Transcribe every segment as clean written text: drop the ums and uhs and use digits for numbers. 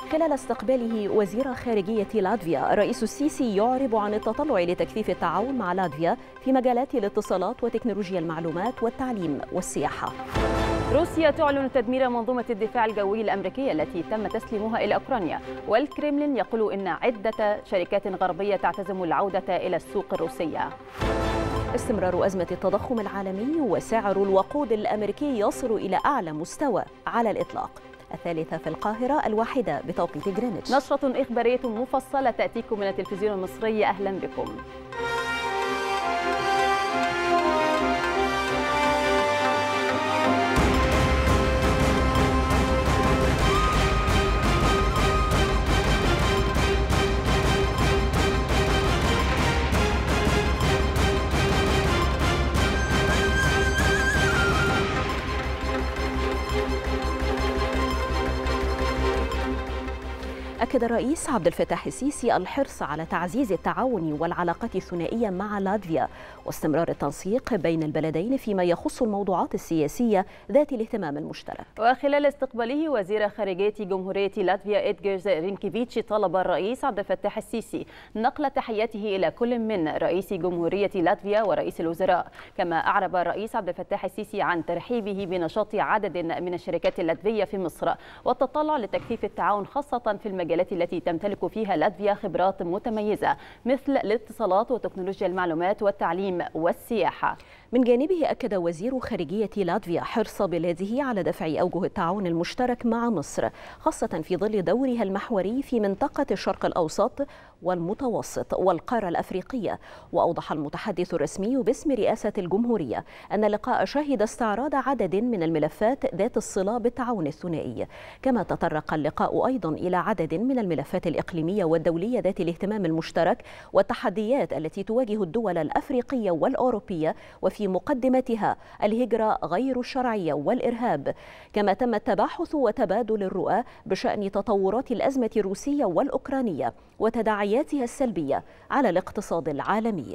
خلال استقباله وزير خارجية لاتفيا، الرئيس السيسي يعرب عن التطلع لتكثيف التعاون مع لاتفيا في مجالات الاتصالات وتكنولوجيا المعلومات والتعليم والسياحة. روسيا تعلن تدمير منظومة الدفاع الجوي الأمريكية التي تم تسليمها إلى أوكرانيا، والكريملين يقول إن عدة شركات غربية تعتزم العودة إلى السوق الروسية. استمرار أزمة التضخم العالمي وسعر الوقود الأمريكي يصل إلى أعلى مستوى على الإطلاق. 3 في القاهرة، 1 بتوقيت جرينتش. نشرة إخبارية مفصلة تأتيكم من التلفزيون المصري، أهلا بكم. أكد الرئيس عبد الفتاح السيسي الحرص على تعزيز التعاون والعلاقات الثنائية مع لاتفيا واستمرار التنسيق بين البلدين فيما يخص الموضوعات السياسية ذات الاهتمام المشترك. وخلال استقباله وزير خارجية جمهورية لاتفيا إدغارز رينكيفيتش، طلب الرئيس عبد الفتاح السيسي نقل تحياته إلى كل من رئيس جمهورية لاتفيا ورئيس الوزراء. كما أعرب الرئيس عبد الفتاح السيسي عن ترحيبه بنشاط عدد من الشركات اللاتفية في مصر والتطلع لتكثيف التعاون خاصة في المجالات التي تمتلك فيها لاتفيا خبرات متميزة مثل الاتصالات وتكنولوجيا المعلومات والتعليم والسياحة. من جانبه أكد وزير خارجية لاتفيا حرص بلاده على دفع أوجه التعاون المشترك مع مصر، خاصة في ظل دورها المحوري في منطقة الشرق الأوسط والمتوسط والقارة الأفريقية. وأوضح المتحدث الرسمي باسم رئاسة الجمهورية أن اللقاء شهد استعراض عدد من الملفات ذات الصلة بالتعاون الثنائي. كما تطرق اللقاء أيضا إلى عدد من الملفات الإقليمية والدولية ذات الاهتمام المشترك والتحديات التي تواجه الدول الأفريقية والأوروبية، وفي مقدمتها الهجرة غير الشرعية والإرهاب. كما تم التباحث وتبادل الرؤى بشأن تطورات الأزمة الروسية والأوكرانية وتداعياتها السلبية على الاقتصاد العالمي.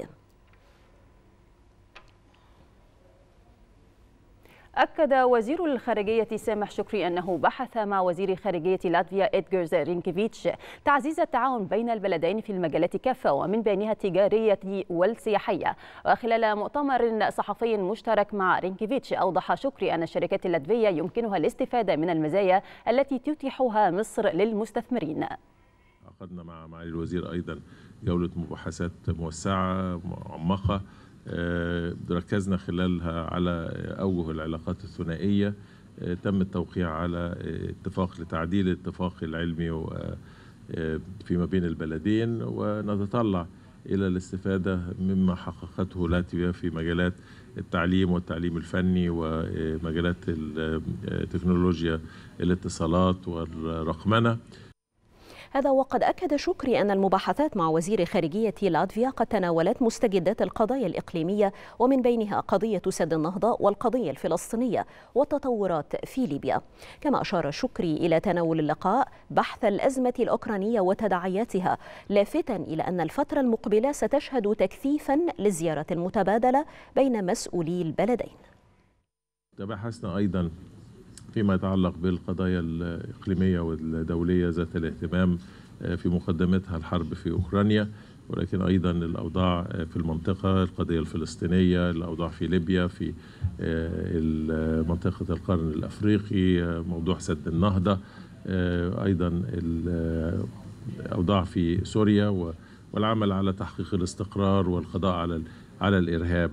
أكد وزير الخارجية سامح شكري أنه بحث مع وزير خارجية لاتفيا إدغارز رينكيفيتش تعزيز التعاون بين البلدين في المجالات كافة ومن بينها التجارية والسياحية. وخلال مؤتمر صحفي مشترك مع رينكيفيتش، أوضح شكري أن الشركات اللاتفية يمكنها الاستفادة من المزايا التي تتيحها مصر للمستثمرين. عقدنا مع معالي الوزير أيضا جولة مباحثات موسعة معمقة، ركزنا خلالها على أوجه العلاقات الثنائية. تم التوقيع على اتفاق لتعديل الاتفاق العلمي فيما بين البلدين، ونتطلع إلى الاستفادة مما حققته لاتفيا في مجالات التعليم والتعليم الفني ومجالات التكنولوجيا الاتصالات والرقمنة. هذا وقد أكد شكري أن المباحثات مع وزير خارجية لاتفيا قد تناولت مستجدات القضايا الإقليمية ومن بينها قضية سد النهضة والقضية الفلسطينية والتطورات في ليبيا. كما أشار شكري إلى تناول اللقاء بحث الأزمة الأوكرانية وتداعياتها، لافتا إلى أن الفترة المقبلة ستشهد تكثيفا للزيارة المتبادلة بين مسؤولي البلدين. تباحثنا أيضا فيما يتعلق بالقضايا الإقليمية والدولية ذات الاهتمام، في مقدمتها الحرب في أوكرانيا، ولكن أيضا الأوضاع في المنطقة، القضية الفلسطينية، الأوضاع في ليبيا، في منطقة القرن الأفريقي، موضوع سد النهضة، أيضا الأوضاع في سوريا، والعمل على تحقيق الاستقرار والقضاء على الإرهاب.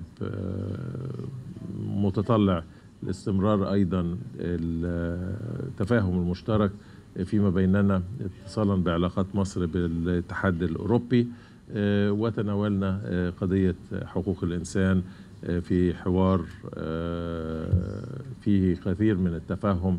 متطلع الاستمرار أيضا التفاهم المشترك فيما بيننا اتصالا بعلاقات مصر بالاتحاد الأوروبي، وتناولنا قضية حقوق الإنسان في حوار فيه كثير من التفاهم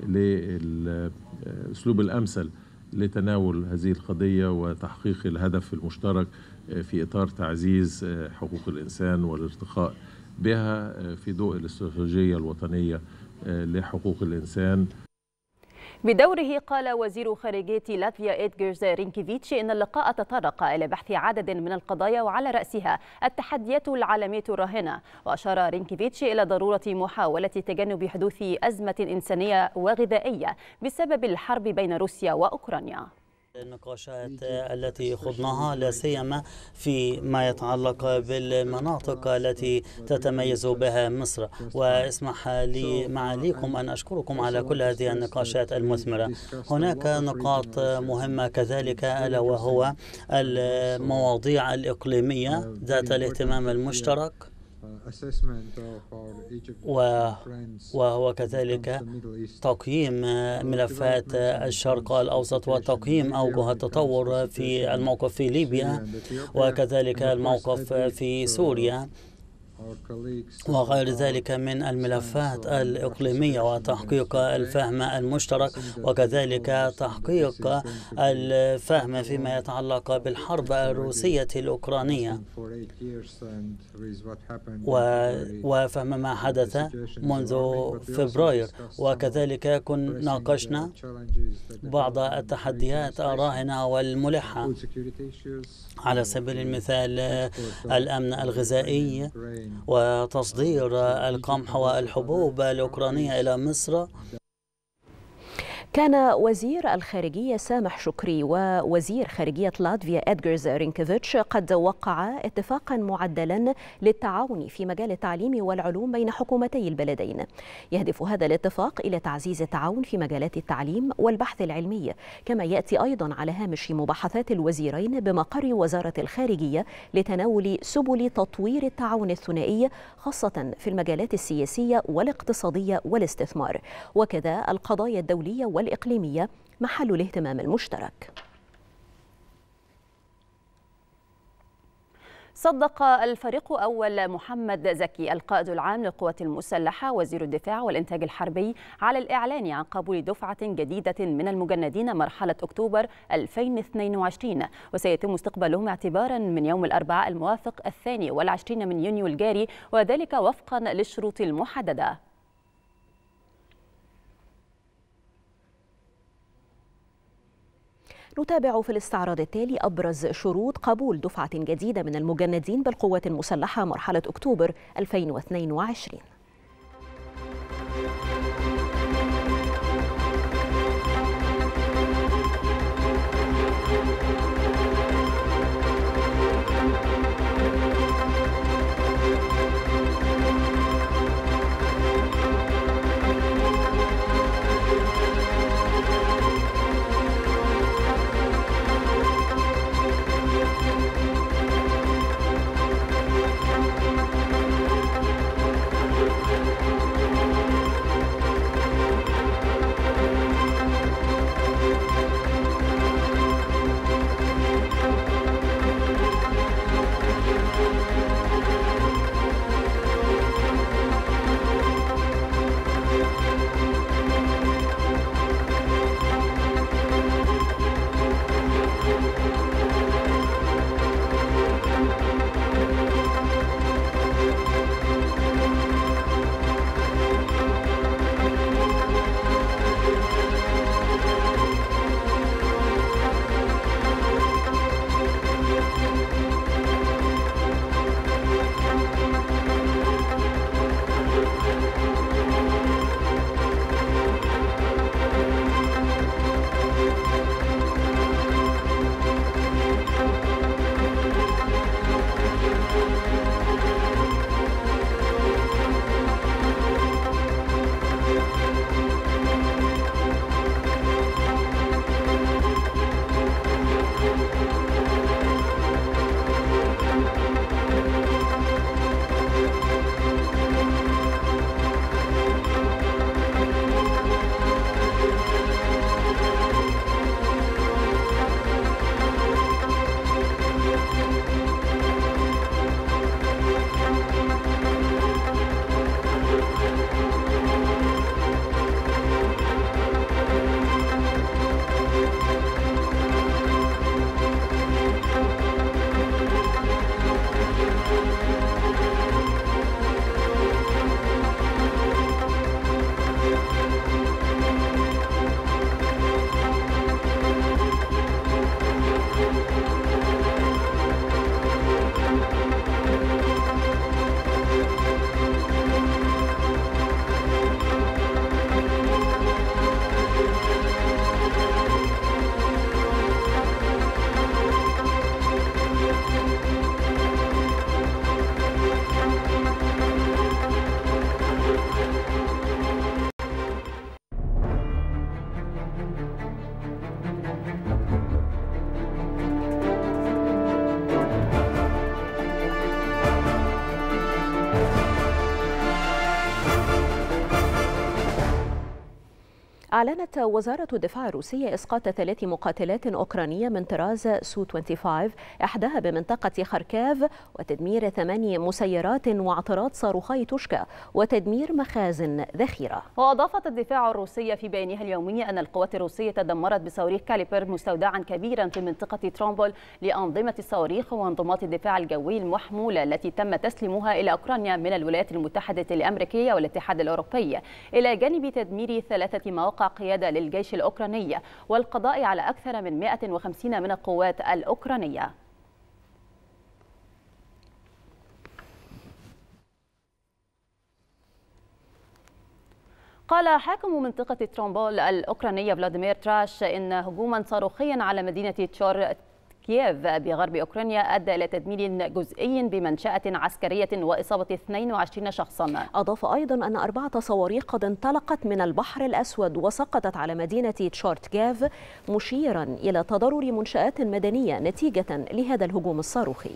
للأسلوب الأمثل لتناول هذه القضية وتحقيق الهدف المشترك في إطار تعزيز حقوق الإنسان والارتقاء بها في ضوء الاستراتيجية الوطنية لحقوق الإنسان. بدوره قال وزير خارجية لاتفيا إدغارز رينكيفيتش إن اللقاء تطرق إلى بحث عدد من القضايا وعلى رأسها التحديات العالمية الراهنة. وأشار رينكيفيتش إلى ضرورة محاولة تجنب حدوث أزمة إنسانية وغذائية بسبب الحرب بين روسيا وأوكرانيا. النقاشات التي خضناها لا سيما فيما يتعلق بالمناطق التي تتميز بها مصر، واسمح لي معاليكم أن أشكركم على كل هذه النقاشات المثمرة. هناك نقاط مهمة كذلك، ألا وهو المواضيع الإقليمية ذات الاهتمام المشترك، وهو كذلك تقييم ملفات الشرق الأوسط وتقييم أوجه التطور في الموقف في ليبيا وكذلك الموقف في سوريا وغير ذلك من الملفات الإقليمية، وتحقيق الفهم المشترك وكذلك تحقيق الفهم فيما يتعلق بالحرب الروسية الأوكرانية وفهم ما حدث منذ فبراير. وكذلك ناقشنا بعض التحديات الراهنة والملحة، على سبيل المثال الأمن الغذائي وتصدير القمح والحبوب الأوكرانية إلى مصر. كان وزير الخارجية سامح شكري ووزير خارجية لاتفيا إدغارز رينكيفيتش قد وقعا اتفاقا معدلا للتعاون في مجال التعليم والعلوم بين حكومتي البلدين. يهدف هذا الاتفاق إلى تعزيز التعاون في مجالات التعليم والبحث العلمي، كما يأتي أيضا على هامش مباحثات الوزيرين بمقر وزارة الخارجية لتناول سبل تطوير التعاون الثنائي، خاصة في المجالات السياسية والاقتصادية والاستثمار، وكذا القضايا الدولية والإقليمية محل الاهتمام المشترك. صدق الفريق أول محمد زكي القائد العام للقوات المسلحة وزير الدفاع والإنتاج الحربي على الإعلان عن قبول دفعة جديدة من المجندين مرحلة أكتوبر 2022، وسيتم استقبالهم اعتبارا من يوم الأربعاء الموافق 22 من يونيو الجاري، وذلك وفقا للشروط المحددة. نتابع في الاستعراض التالي أبرز شروط قبول دفعة جديدة من المجندين بالقوات المسلحة مرحلة أكتوبر 2022. أعلنت وزارة الدفاع الروسية إسقاط 3 مقاتلات أوكرانية من طراز سو 25 إحداها بمنطقة خاركيف، وتدمير 8 مسيرات واعتراض صاروخي توشكا وتدمير مخازن ذخيرة. وأضافت الدفاع الروسية في بيانها اليومي أن القوات الروسية دمرت بصواريخ كاليبر مستودعا كبيرا في منطقة ترومبول لأنظمة الصواريخ وانظمات الدفاع الجوي المحمولة التي تم تسليمها إلى أوكرانيا من الولايات المتحدة الأمريكية والاتحاد الأوروبي، إلى جانب تدمير 3 مواقع قيادة للجيش الأوكراني والقضاء على أكثر من 150 من القوات الأوكرانية. قال حاكم منطقة ترومبول الأوكرانية فلاديمير تراش إن هجوما صاروخيا على مدينة كييف بغرب أوكرانيا أدى إلى تدمير جزئي بمنشأة عسكرية وإصابة 22 شخصا. أضاف أيضا أن 4 صواريخ قد انطلقت من البحر الأسود وسقطت على مدينة تشارتكيف، مشيرا إلى تضرر منشآت مدنية نتيجة لهذا الهجوم الصاروخي.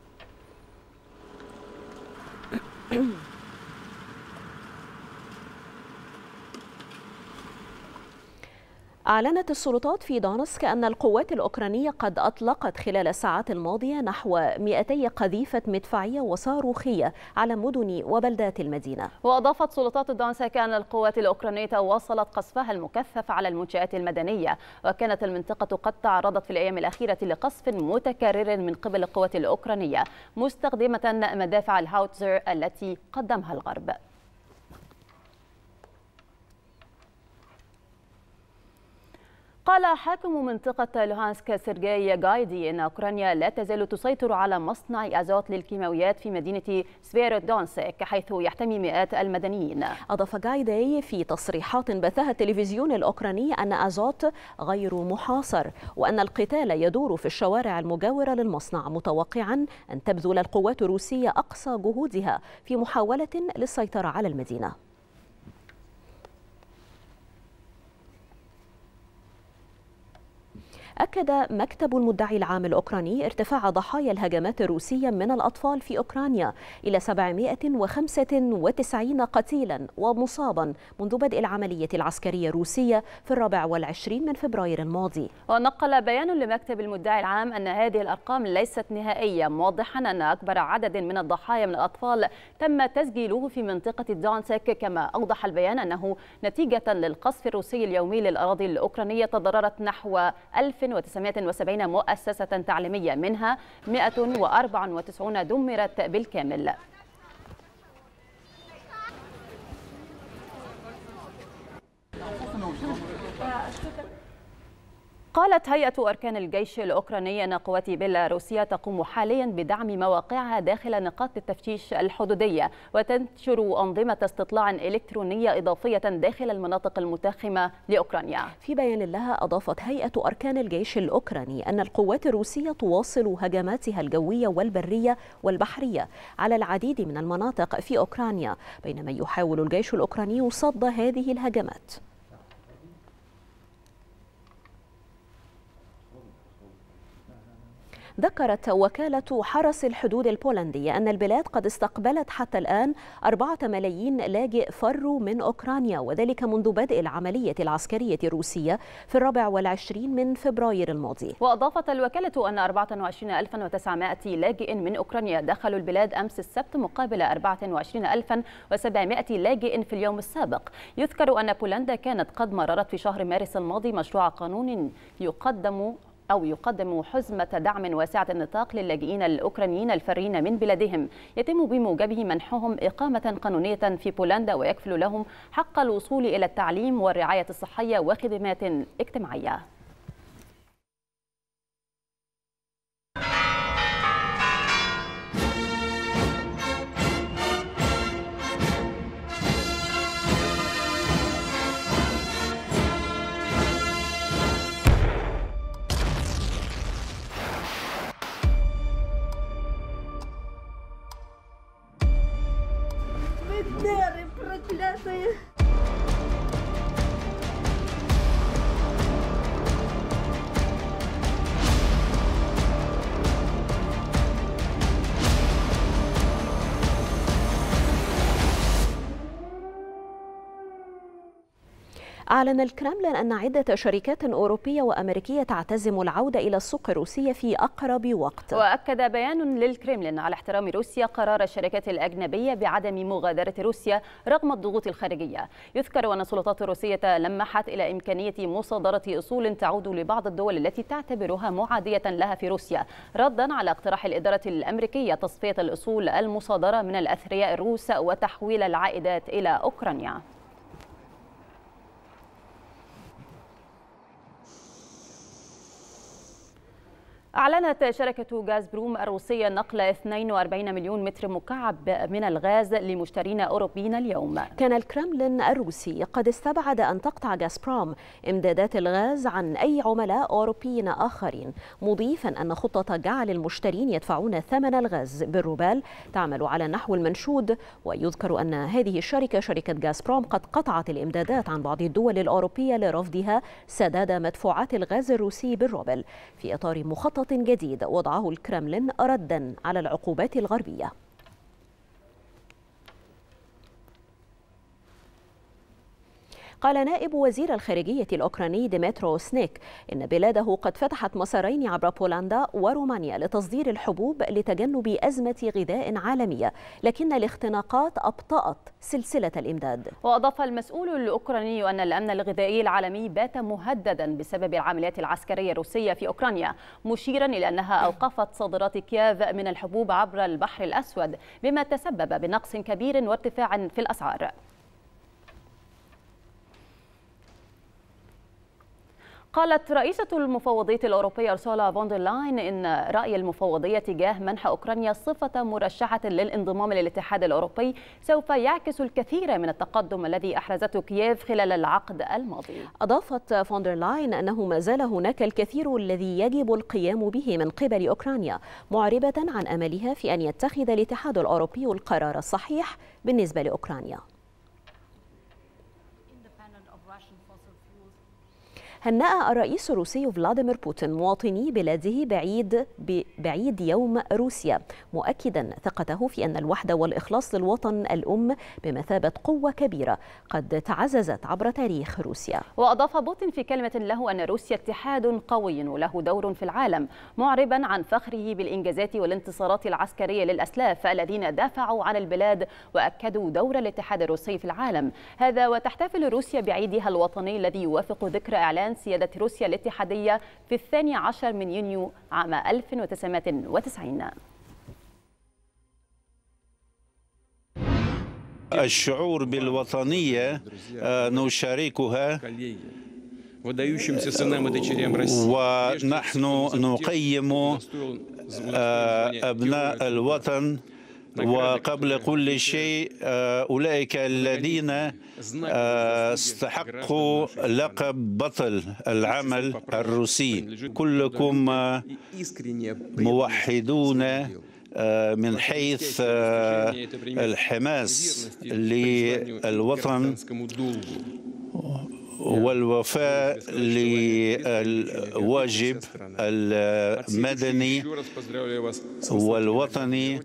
أعلنت السلطات في دونسك أن القوات الأوكرانية قد أطلقت خلال الساعات الماضية نحو 200 قذيفة مدفعية وصاروخية على مدن وبلدات المدينة. وأضافت سلطات دونسك أن القوات الأوكرانية واصلت قصفها المكثف على المنشآت المدنية، وكانت المنطقة قد تعرضت في الأيام الأخيرة لقصف متكرر من قبل القوات الأوكرانية مستخدمة مدافع الهاوتزر التي قدمها الغرب. قال حاكم منطقة لوهانسك سيرجي غايدي إن أوكرانيا لا تزال تسيطر على مصنع أزوت للكيماويات في مدينة سفيرودونسك حيث يحتمي مئات المدنيين. أضاف غايدي في تصريحات بثها التلفزيون الأوكراني أن أزوت غير محاصر وأن القتال يدور في الشوارع المجاورة للمصنع، متوقعا أن تبذل القوات الروسية أقصى جهودها في محاولة للسيطرة على المدينة. أكد مكتب المدعي العام الأوكراني ارتفاع ضحايا الهجمات الروسية من الأطفال في أوكرانيا إلى 795 قتيلا ومصابا منذ بدء العملية العسكرية الروسية في 24 من فبراير الماضي. ونقل بيان لمكتب المدعي العام أن هذه الأرقام ليست نهائية، موضحا أن أكبر عدد من الضحايا من الأطفال تم تسجيله في منطقة دونسك. كما أوضح البيان أنه نتيجة للقصف الروسي اليومي للأراضي الأوكرانية تضررت نحو 1970 مؤسسة تعليمية، منها 194 دمرت بالكامل. قالت هيئة أركان الجيش الأوكراني أن قوات بيلاروسيا تقوم حاليا بدعم مواقعها داخل نقاط التفتيش الحدودية وتنشر أنظمة استطلاع إلكترونية إضافية داخل المناطق المتاخمة لأوكرانيا. في بيان لها أضافت هيئة أركان الجيش الأوكراني أن القوات الروسية تواصل هجماتها الجوية والبرية والبحرية على العديد من المناطق في أوكرانيا، بينما يحاول الجيش الأوكراني صد هذه الهجمات. ذكرت وكالة حرس الحدود البولندية أن البلاد قد استقبلت حتى الآن 4 ملايين لاجئ فروا من أوكرانيا، وذلك منذ بدء العملية العسكرية الروسية في 24 من فبراير الماضي. وأضافت الوكالة أن 24900 لاجئ من أوكرانيا دخلوا البلاد أمس السبت مقابل 24700 لاجئ في اليوم السابق. يذكر أن بولندا كانت قد مررت في شهر مارس الماضي مشروع قانون يقدم حزمة دعم واسعة النطاق للاجئين الأوكرانيين الفارين من بلادهم، يتم بموجبه منحهم إقامة قانونية في بولندا ويكفل لهم حق الوصول إلى التعليم والرعاية الصحية وخدمات اجتماعية. أعلن الكرملين أن عدة شركات أوروبية وأمريكية تعتزم العودة إلى السوق الروسية في أقرب وقت. وأكد بيان للكرملين على احترام روسيا قرار الشركات الأجنبية بعدم مغادرة روسيا رغم الضغوط الخارجية. يذكر أن السلطات الروسية لمحت إلى إمكانية مصادرة أصول تعود لبعض الدول التي تعتبرها معادية لها في روسيا، ردا على اقتراح الإدارة الأمريكية تصفية الأصول المصادرة من الأثرياء الروس وتحويل العائدات إلى أوكرانيا. أعلنت شركة غازبروم الروسية نقل 42 مليون متر مكعب من الغاز لمشترين أوروبيين اليوم. كان الكرملين الروسي قد استبعد أن تقطع غازبروم إمدادات الغاز عن أي عملاء أوروبيين آخرين، مضيفا أن خطة جعل المشترين يدفعون ثمن الغاز بالروبال تعمل على النحو المنشود. ويذكر أن هذه الشركة شركة غازبروم قد قطعت الإمدادات عن بعض الدول الأوروبية لرفضها سداد مدفوعات الغاز الروسي بالروبل في إطار مخطط جديد وضعه الكرملين ردا على العقوبات الغربية. قال نائب وزير الخارجية الأوكراني ديمترو سنيك إن بلاده قد فتحت مسارين عبر بولندا ورومانيا لتصدير الحبوب لتجنب أزمة غذاء عالمية، لكن الاختناقات أبطأت سلسلة الإمداد. وأضاف المسؤول الأوكراني أن الأمن الغذائي العالمي بات مهددا بسبب العمليات العسكرية الروسية في أوكرانيا، مشيرا إلى أنها أوقفت صادرات كييف من الحبوب عبر البحر الأسود، بما تسبب بنقص كبير وارتفاع في الأسعار. قالت رئيسة المفوضية الأوروبية أرسولا فون دير لاين إن رأي المفوضية تجاه منح أوكرانيا صفة مرشحة للانضمام للاتحاد الأوروبي سوف يعكس الكثير من التقدم الذي أحرزته كييف خلال العقد الماضي. أضافت فون دير لاين أنه ما زال هناك الكثير الذي يجب القيام به من قبل أوكرانيا، معربة عن أملها في أن يتخذ الاتحاد الأوروبي القرار الصحيح بالنسبة لأوكرانيا. هنأ الرئيس الروسي فلاديمير بوتين مواطني بلاده بعيد يوم روسيا، مؤكدا ثقته في أن الوحدة والإخلاص للوطن الأم بمثابة قوة كبيرة قد تعززت عبر تاريخ روسيا. وأضاف بوتين في كلمة له أن روسيا اتحاد قوي وله دور في العالم، معربا عن فخره بالإنجازات والانتصارات العسكرية للأسلاف الذين دافعوا عن البلاد وأكدوا دور الاتحاد الروسي في العالم. هذا وتحتفل روسيا بعيدها الوطني الذي يوافق ذكرى إعلان سيادة روسيا الاتحادية في 12 من يونيو عام 1990. الشعور بالوطنية نشاركها، ونحن نقيم أبناء الوطن، وقبل كل شيء أولئك الذين استحقوا لقب بطل العمل الروسي. كلكم موحدون من حيث الحماس للوطن والوفاء للواجب المدني والوطني.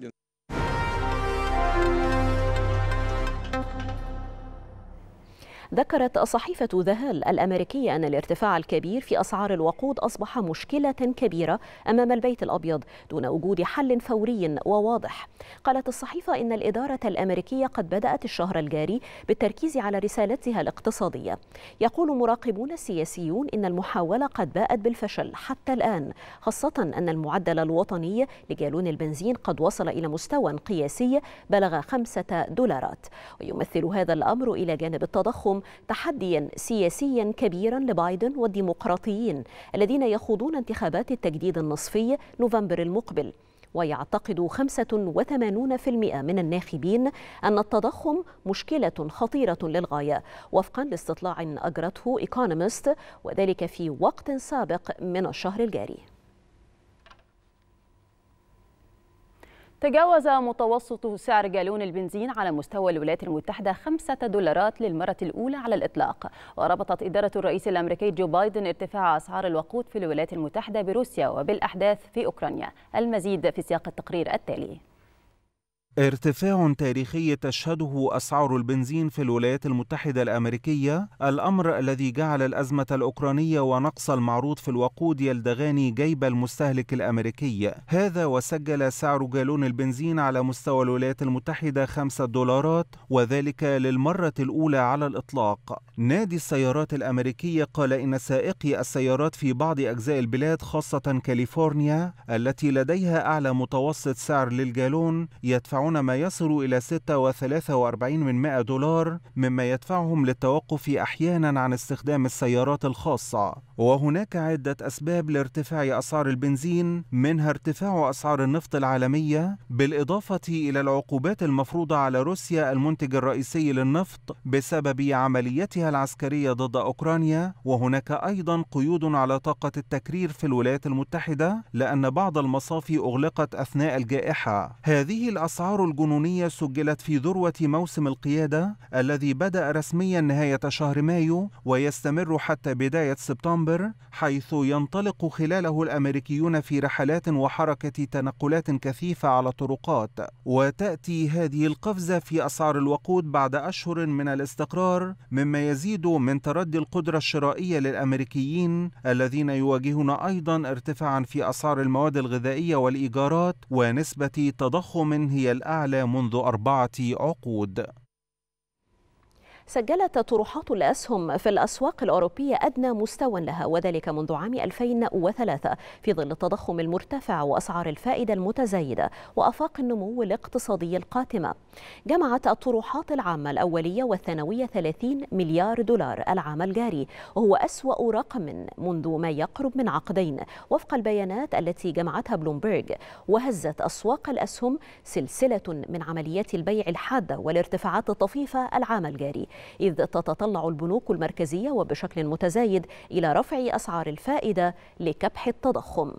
ذكرت صحيفة ذا هيل الأمريكية أن الارتفاع الكبير في أسعار الوقود أصبح مشكلة كبيرة أمام البيت الأبيض دون وجود حل فوري وواضح. قالت الصحيفة إن الإدارة الأمريكية قد بدأت الشهر الجاري بالتركيز على رسالتها الاقتصادية. يقول مراقبون سياسيون إن المحاولة قد باءت بالفشل حتى الآن، خاصة أن المعدل الوطني لجالون البنزين قد وصل إلى مستوى قياسي بلغ $5. ويمثل هذا الأمر إلى جانب التضخم تحديا سياسيا كبيرا لبايدن والديمقراطيين الذين يخوضون انتخابات التجديد النصفي نوفمبر المقبل. ويعتقد 85% من الناخبين أن التضخم مشكلة خطيرة للغاية، وفقا لاستطلاع أجرته إيكونومست، وذلك في وقت سابق من الشهر الجاري. تجاوز متوسط سعر جالون البنزين على مستوى الولايات المتحدة $5 للمرة الأولى على الإطلاق. وربطت إدارة الرئيس الأمريكي جو بايدن ارتفاع أسعار الوقود في الولايات المتحدة بروسيا وبالأحداث في أوكرانيا. المزيد في سياق التقرير التالي. ارتفاع تاريخي تشهده أسعار البنزين في الولايات المتحدة الأمريكية، الأمر الذي جعل الأزمة الأوكرانية ونقص المعروض في الوقود يلدغان جيب المستهلك الأمريكي. هذا وسجل سعر جالون البنزين على مستوى الولايات المتحدة $5، وذلك للمرة الأولى على الإطلاق. نادي السيارات الأمريكي قال إن سائقي السيارات في بعض أجزاء البلاد خاصة كاليفورنيا التي لديها أعلى متوسط سعر للجالون يدفعون ما يصل إلى $6.46 مما يدفعهم للتوقف أحيانا عن استخدام السيارات الخاصة. وهناك عدة أسباب لارتفاع أسعار البنزين، منها ارتفاع أسعار النفط العالمية بالإضافة إلى العقوبات المفروضة على روسيا المنتج الرئيسي للنفط بسبب عمليتها العسكرية ضد أوكرانيا. وهناك أيضا قيود على طاقة التكرير في الولايات المتحدة لأن بعض المصافي أغلقت أثناء الجائحة. هذه الأسعار الجنونية سجلت في ذروة موسم القيادة الذي بدأ رسميا نهاية شهر مايو ويستمر حتى بداية سبتمبر، حيث ينطلق خلاله الأمريكيون في رحلات وحركة تنقلات كثيفة على الطرقات. وتأتي هذه القفزة في أسعار الوقود بعد أشهر من الاستقرار، مما يزيد من تردي القدرة الشرائية للأمريكيين الذين يواجهون أيضا ارتفاعا في أسعار المواد الغذائية والإيجارات ونسبة تضخم هي الأعلى منذ 4 عقود. سجلت طروحات الأسهم في الأسواق الأوروبية أدنى مستوى لها، وذلك منذ عام 2003 في ظل التضخم المرتفع وأسعار الفائدة المتزايدة وآفاق النمو الاقتصادي القاتمة. جمعت الطروحات العامة الأولية والثانوية 30 مليار دولار العام الجاري، وهو أسوأ رقم منذ ما يقرب من عقدين وفق البيانات التي جمعتها بلومبرج. وهزت أسواق الأسهم سلسلة من عمليات البيع الحادة والارتفاعات الطفيفة العام الجاري، إذ تتطلع البنوك المركزية وبشكل متزايد إلى رفع أسعار الفائدة لكبح التضخم.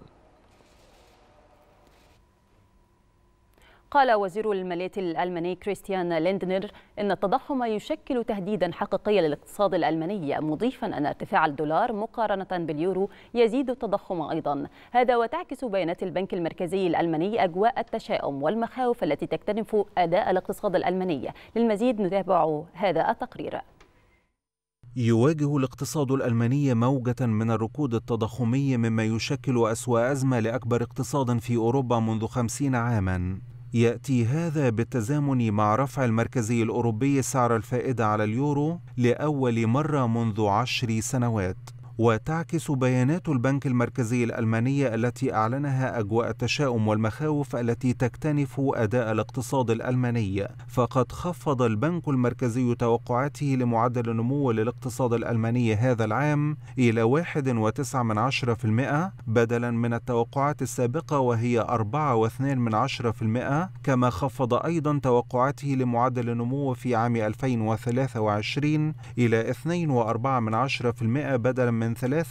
قال وزير المالية الألماني كريستيان ليندنر إن التضخم يشكل تهديدا حقيقيا للاقتصاد الألماني، مضيفا أن ارتفاع الدولار مقارنة باليورو يزيد التضخم أيضا. هذا وتعكس بيانات البنك المركزي الألماني أجواء التشاؤم والمخاوف التي تكتنف أداء الاقتصاد الألماني. للمزيد نتابع هذا التقرير. يواجه الاقتصاد الألماني موجة من الركود التضخمي مما يشكل أسوأ أزمة لأكبر اقتصاد في أوروبا منذ 50 عاما. يأتي هذا بالتزامن مع رفع المركزي الأوروبي سعر الفائدة على اليورو لأول مرة منذ 10 سنوات. وتعكس بيانات البنك المركزي الألماني التي أعلنها أجواء التشاؤم والمخاوف التي تكتنف أداء الاقتصاد الألماني. فقد خفض البنك المركزي توقعاته لمعدل النمو للاقتصاد الألماني هذا العام إلى 1.9% بدلا من التوقعات السابقة وهي 4.2%، كما خفض أيضا توقعاته لمعدل النمو في عام 2023 إلى 2.4% بدلا من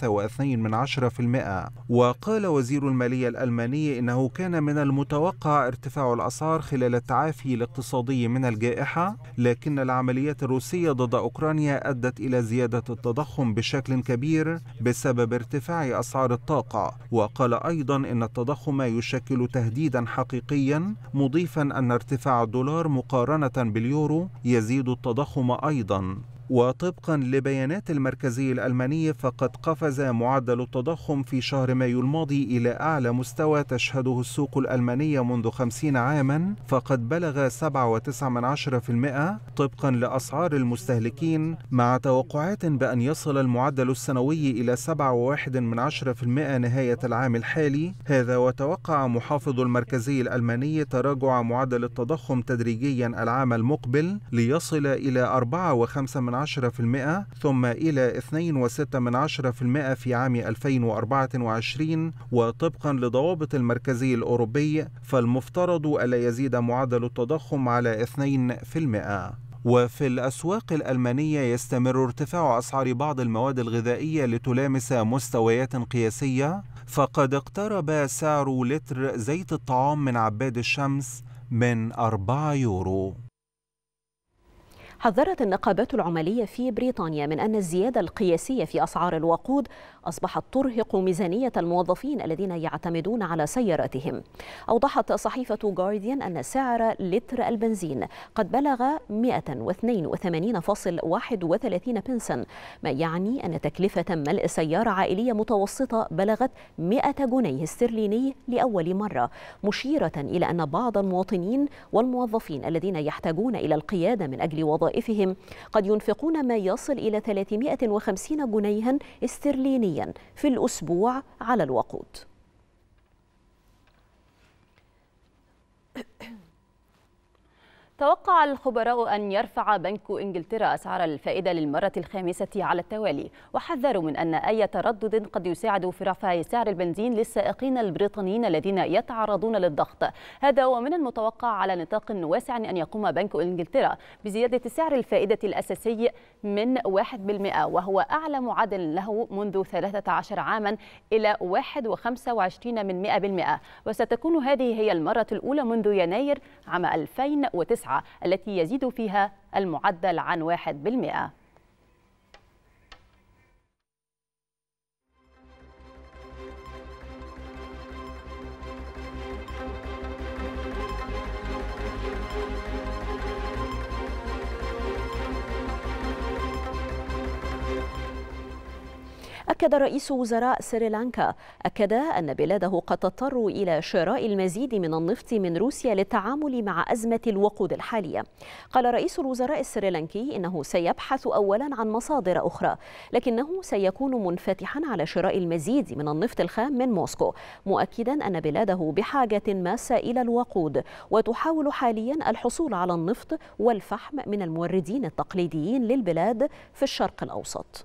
3.2%. وقال وزير المالية الألماني إنه كان من المتوقع ارتفاع الأسعار خلال التعافي الاقتصادي من الجائحة، لكن العمليات الروسية ضد أوكرانيا أدت إلى زيادة التضخم بشكل كبير بسبب ارتفاع أسعار الطاقة. وقال أيضا إن التضخم يشكل تهديدا حقيقيا، مضيفا أن ارتفاع الدولار مقارنة باليورو يزيد التضخم أيضا. وطبقا لبيانات المركزي الألماني فقد قفز معدل التضخم في شهر مايو الماضي إلى أعلى مستوى تشهده السوق الألمانية منذ 50 عاما، فقد بلغ 7.9% طبقا لأسعار المستهلكين، مع توقعات بأن يصل المعدل السنوي إلى 7.1% نهاية العام الحالي. هذا وتوقع محافظ المركزي الألماني تراجع معدل التضخم تدريجيا العام المقبل ليصل إلى 4.5% ثم إلى 2.6% في عام 2024. وطبقا لضوابط المركزي الأوروبي فالمفترض ألا يزيد معدل التضخم على 2%. وفي الأسواق الألمانية يستمر ارتفاع أسعار بعض المواد الغذائية لتلامس مستويات قياسية، فقد اقترب سعر لتر زيت الطعام من عباد الشمس من 4 يورو. حذرت النقابات العمالية في بريطانيا من أن الزيادة القياسية في أسعار الوقود أصبحت ترهق ميزانية الموظفين الذين يعتمدون على سياراتهم. أوضحت صحيفة جارديان أن سعر لتر البنزين قد بلغ 182.31 بنسا، ما يعني أن تكلفة ملء سيارة عائلية متوسطة بلغت 100 جنيه استرليني لأول مرة، مشيرة إلى أن بعض المواطنين والموظفين الذين يحتاجون إلى القيادة من أجل وظائفهم قد ينفقون ما يصل إلى 350 جنيها استرلينيا في الأسبوع على الوقود. توقع الخبراء أن يرفع بنك إنجلترا أسعار الفائدة للمرة الخامسة على التوالي، وحذروا من أن أي تردد قد يساعد في رفع سعر البنزين للسائقين البريطانيين الذين يتعرضون للضغط. هذا ومن المتوقع على نطاق واسع أن يقوم بنك إنجلترا بزيادة سعر الفائدة الأساسي من 1%، وهو أعلى معدل له منذ 13 عاما إلى 1.25%، وستكون هذه هي المرة الأولى منذ يناير عام 2009 التي يزيد فيها المعدل عن 1%. أكد رئيس وزراء سريلانكا أن بلاده قد تضطر إلى شراء المزيد من النفط من روسيا للتعامل مع أزمة الوقود الحالية. قال رئيس الوزراء السريلانكي إنه سيبحث أولا عن مصادر أخرى، لكنه سيكون منفتحا على شراء المزيد من النفط الخام من موسكو، مؤكدا أن بلاده بحاجة ماسة إلى الوقود، وتحاول حاليا الحصول على النفط والفحم من الموردين التقليديين للبلاد في الشرق الأوسط.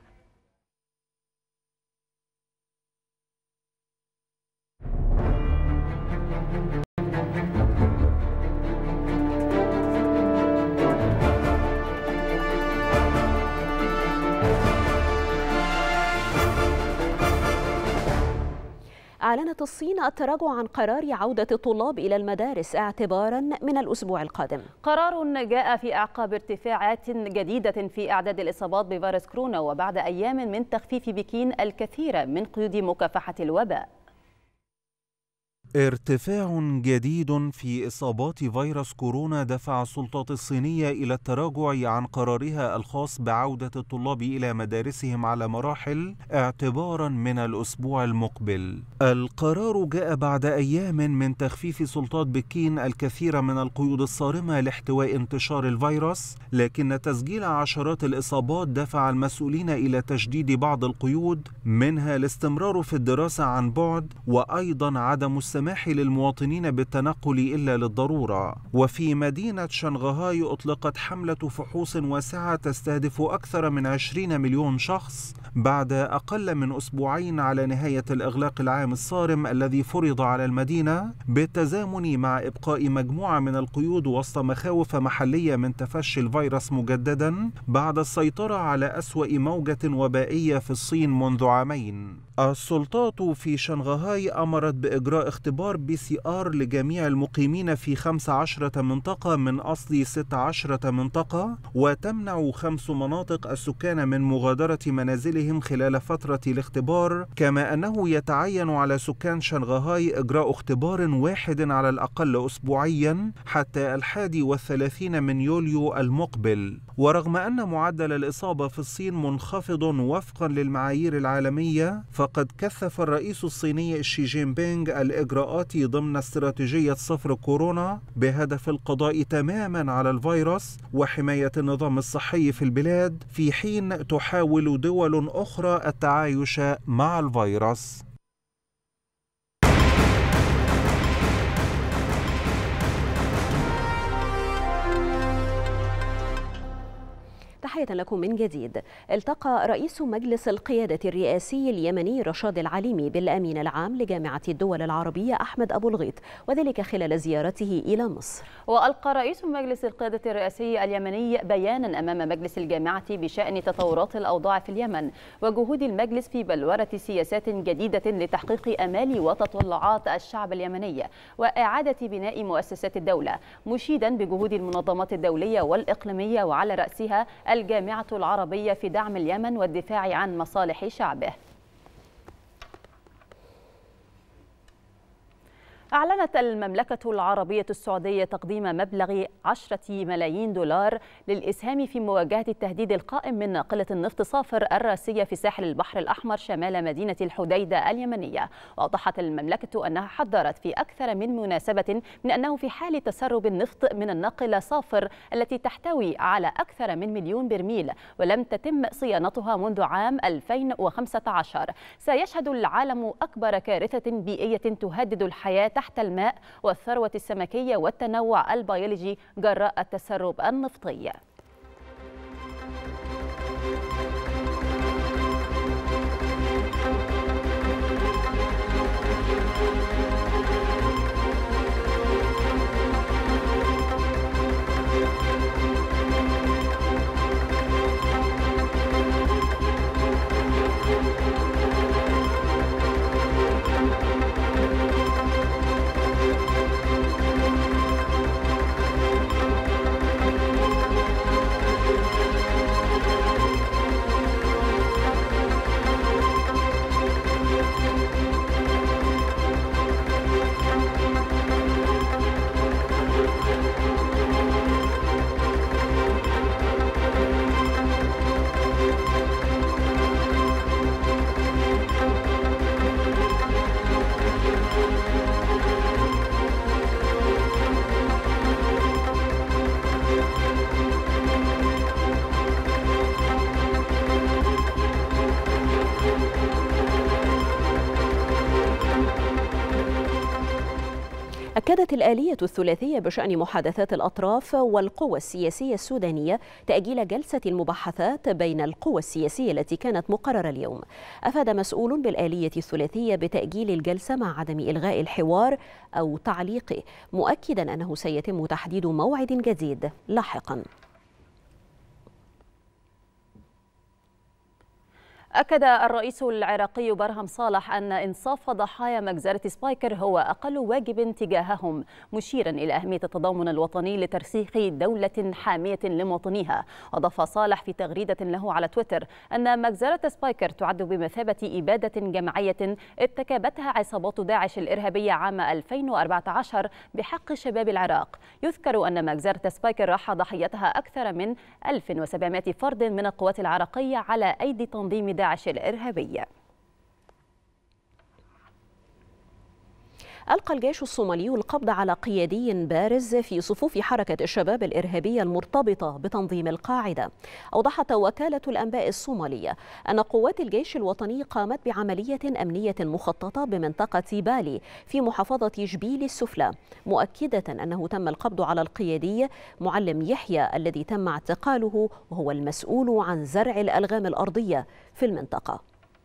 أعلنت الصين التراجع عن قرار عودة الطلاب إلى المدارس اعتبارا من الأسبوع القادم. قرار جاء في أعقاب ارتفاعات جديدة في أعداد الإصابات بفيروس كورونا، وبعد أيام من تخفيف بكين الكثير من قيود مكافحة الوباء. ارتفاع جديد في إصابات فيروس كورونا دفع السلطات الصينية إلى التراجع عن قرارها الخاص بعودة الطلاب إلى مدارسهم على مراحل اعتبارا من الأسبوع المقبل. القرار جاء بعد أيام من تخفيف سلطات بكين الكثير من القيود الصارمة لاحتواء انتشار الفيروس، لكن تسجيل عشرات الإصابات دفع المسؤولين إلى تجديد بعض القيود، منها الاستمرار في الدراسة عن بعد، وأيضا عدم السماح للمواطنين بالتنقل إلا للضرورة. وفي مدينة شنغهاي أطلقت حملة فحوص واسعة تستهدف أكثر من 20 مليون شخص بعد أقل من أسبوعين على نهاية الإغلاق العام الصارم الذي فرض على المدينة، بالتزامن مع إبقاء مجموعة من القيود وسط مخاوف محلية من تفشي الفيروس مجددا بعد السيطرة على أسوأ موجة وبائية في الصين منذ عامين. السلطات في شنغهاي أمرت بإجراء اختبار PCR لجميع المقيمين في 15 منطقة من أصل 16 منطقة، وتمنع 5 مناطق السكان من مغادرة منازلهم خلال فترة الاختبار، كما أنه يتعين على سكان شنغهاي إجراء اختبار واحد على الأقل أسبوعيا حتى 31 من يوليو المقبل. ورغم أن معدل الإصابة في الصين منخفض وفقا للمعايير العالمية، فقد كثف الرئيس الصيني شي جين بينغ الإجراءات ضمن استراتيجية صفر كورونا بهدف القضاء تماما على الفيروس وحماية النظام الصحي في البلاد، في حين تحاول دول أخرى التعايش مع الفيروس. تحية لكم من جديد. التقى رئيس مجلس القيادة الرئاسي اليمني رشاد العليمي بالأمين العام لجامعة الدول العربية أحمد أبو الغيط، وذلك خلال زيارته إلى مصر. وألقى رئيس مجلس القيادة الرئاسي اليمني بيانا أمام مجلس الجامعة بشأن تطورات الأوضاع في اليمن وجهود المجلس في بلورة سياسات جديدة لتحقيق آمال وتطلعات الشعب اليمني وإعادة بناء مؤسسات الدولة، مشيدا بجهود المنظمات الدولية والإقليمية وعلى رأسها الجامعة العربية في دعم اليمن والدفاع عن مصالح شعبه. أعلنت المملكة العربية السعودية تقديم مبلغ 10 ملايين دولار للإسهام في مواجهة التهديد القائم من ناقلة النفط صافر الراسية في ساحل البحر الأحمر شمال مدينة الحديدة اليمنية. وأوضحت المملكة أنها حذرت في أكثر من مناسبة من أنه في حال تسرب النفط من الناقلة صافر التي تحتوي على أكثر من 1,000,000 برميل ولم تتم صيانتها منذ عام 2015 سيشهد العالم أكبر كارثة بيئية تهدد الحياة تحت الماء والثروة السمكية والتنوع البيولوجي جراء التسرب النفطي. أكدت الآلية الثلاثية بشأن محادثات الأطراف والقوى السياسية السودانية تأجيل جلسة المباحثات بين القوى السياسية التي كانت مقررة اليوم. أفاد مسؤول بالآلية الثلاثية بتأجيل الجلسة مع عدم إلغاء الحوار أو تعليقه، مؤكدا أنه سيتم تحديد موعد جديد لاحقا. أكد الرئيس العراقي برهم صالح أن إنصاف ضحايا مجزرة سبايكر هو أقل واجب تجاههم، مشيرا إلى أهمية التضامن الوطني لترسيخ دولة حامية لمواطنيها. أضاف صالح في تغريدة له على تويتر أن مجزرة سبايكر تعد بمثابة إبادة جماعية ارتكبتها عصابات داعش الإرهابية عام 2014 بحق شباب العراق. يذكر أن مجزرة سبايكر راح ضحيتها أكثر من 1700 فرد من القوات العراقية على أيدي تنظيم داعش الإرهابية. ألقى الجيش الصومالي القبض على قيادي بارز في صفوف حركة الشباب الإرهابية المرتبطة بتنظيم القاعدة. أوضحت وكالة الأنباء الصومالية أن قوات الجيش الوطني قامت بعملية أمنية مخططة بمنطقة بالي في محافظة جبيل السفلى، مؤكدة أنه تم القبض على القيادي معلم يحيى الذي تم اعتقاله وهو المسؤول عن زرع الألغام الأرضية في المنطقة.